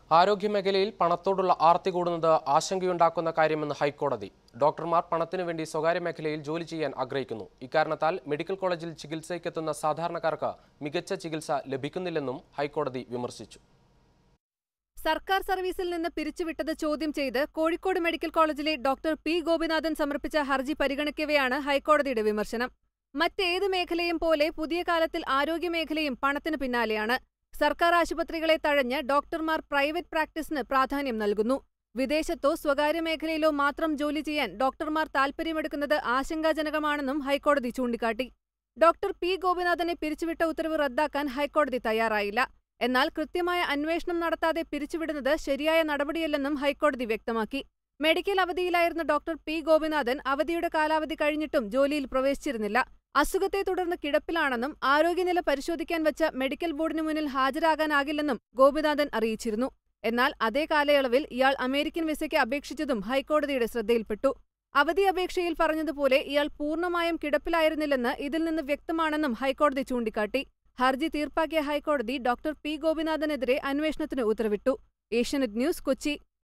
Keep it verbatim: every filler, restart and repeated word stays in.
ആരോഗ്യമേഖലയിൽ പണത്തോടുള്ള ആർത്തി കൂടുന്നത് ആശങ്കയുണ്ടാക്കുന്ന കാര്യമെന്ന് ഹൈക്കോടതി. ഡോക്ടർമാർ പണത്തിനു വേണ്ടി സ്വകാര്യ മേഖലയിൽ ജോലി ചെയ്യാൻ ആഗ്രഹിക്കുന്നു. ഇക്കാരണത്താൽ മെഡിക്കൽ കോളേജിൽ ചികിത്സയ്ക്കെത്തുന്ന സാധാരണക്കാർക്ക് മികച്ച ചികിത്സ ലഭിക്കുന്നില്ലെന്നും ഹൈക്കോടതി വിമർശിച്ചു. സർക്കാർ സർവീസിൽ നിന്ന് പിരിച്ചുവിട്ടത് ചോദ്യം ചെയ്ത് കോഴിക്കോട് മെഡിക്കൽ കോളേജിലെ ഡോക്ടർ പി ഗോപിനാഥൻ സമർപ്പിച്ച ഹർജി പരിഗണിക്കവെയാണ് ഹൈക്കോടതിയുടെ വിമർശനം. മറ്റേത് മേഖലയും പോലെ പുതിയ കാലത്തിൽ ആരോഗ്യമേഖലയും പണത്തിന് പിന്നാലെയാണ്. സർക്കാർ ആശുപത്രികളെ തഴഞ്ഞ് ഡോക്ടർമാർ പ്രൈവറ്റ് പ്രാക്ടീസിന് പ്രാധാന്യം നൽകുന്നു. വിദേശത്തോ സ്വകാര്യ മേഖലയിലോ മാത്രം ജോലി ചെയ്യാൻ ഡോക്ടർമാർ താൽപര്യമെടുക്കുന്നത് ആശങ്കാജനകമാണെന്നും ഹൈക്കോടതി ചൂണ്ടിക്കാട്ടി. ഡോക്ടർ പി ഗോപിനാഥനെ പിരിച്ചുവിട്ട ഉത്തരവ് റദ്ദാക്കാൻ ഹൈക്കോടതി തയ്യാറായില്ല. എന്നാൽ കൃത്യമായ അന്വേഷണം നടത്താതെ പിരിച്ചുവിടുന്നത് ശരിയായ നടപടിയല്ലെന്നും ഹൈക്കോടതി വ്യക്തമാക്കി. മെഡിക്കൽ അവധിയിലായിരുന്ന ഡോക്ടർ പി ഗോപിനാഥൻ അവധിയുടെ കാലാവധി കഴിഞ്ഞിട്ടും ജോലിയിൽ പ്രവേശിച്ചിരുന്നില്ല. അസുഖത്തെ തുടർന്ന് കിടപ്പിലാണെന്നും ആരോഗ്യനില പരിശോധിക്കാൻ വച്ച മെഡിക്കൽ ബോർഡിനു മുന്നിൽ ഹാജരാകാനാകില്ലെന്നും ഗോപിനാഥൻ അറിയിച്ചിരുന്നു. എന്നാൽ അതേ കാലയളവിൽ ഇയാൾ അമേരിക്കൻ വിസയ്ക്ക് അപേക്ഷിച്ചതും ഹൈക്കോടതിയുടെ ശ്രദ്ധയിൽപ്പെട്ടു. അവധി അപേക്ഷയിൽ പറഞ്ഞതുപോലെ ഇയാൾ പൂർണ്ണമായും കിടപ്പിലായിരുന്നില്ലെന്ന് ഇതിൽ നിന്ന് വ്യക്തമാണെന്നും ഹൈക്കോടതി ചൂണ്ടിക്കാട്ടി. ഹർജി തീർപ്പാക്കിയ ഹൈക്കോടതി ഡോക്ടർ പി ഗോപിനാഥനെതിരെ അന്വേഷണത്തിന് ഉത്തരവിട്ടു. ഏഷ്യാനെറ്റ് ന്യൂസ്, കൊച്ചി.